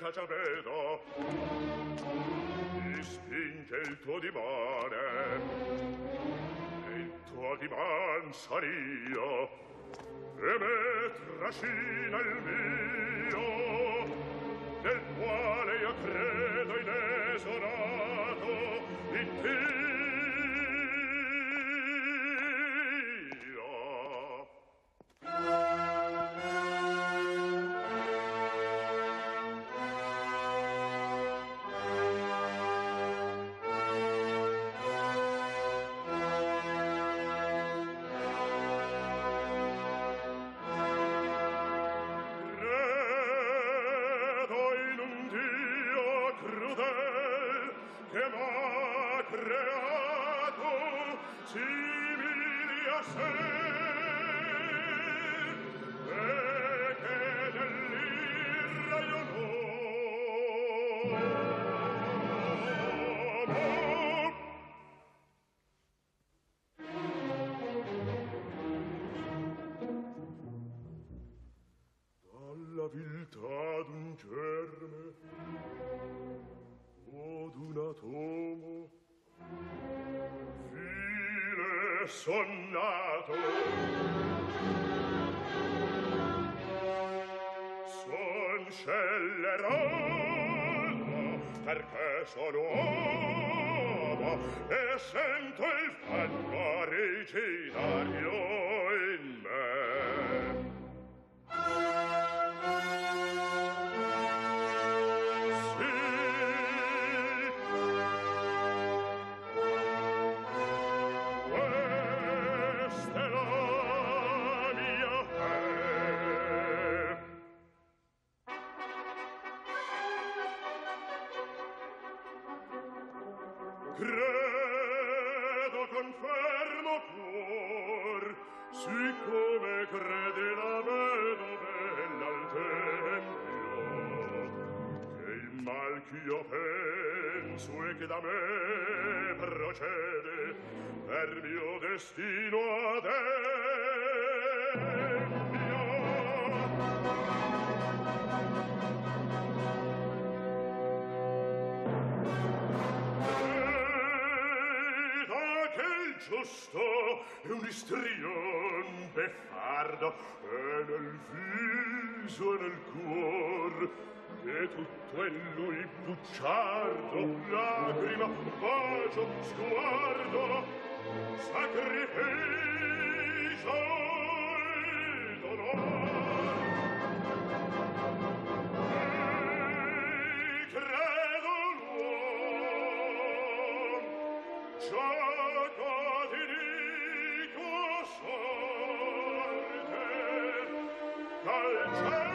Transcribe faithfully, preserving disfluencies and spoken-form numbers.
l'età già vedo, mi spinge il tuo dimone, e il tuo diman sar'io, e me trascina il mio, del quale io credo inesorato in te. Dalla viltà d'un germe o d'un atomo fine son nato, son scellerato perché sono uomo e sento il fango originario in me. Credo con fermo cuor, siccome crede la vedovella al tempio, che il mal ch'io penso e che da me procede per mio destino adempio. Giusto è un istrion beffardo e nel viso e nel cuor che tutto è lui bucciardo, lagrima, bacio, sguardo, sacrificio e dolor. E credo l'uom gioco di dico sorte, calciare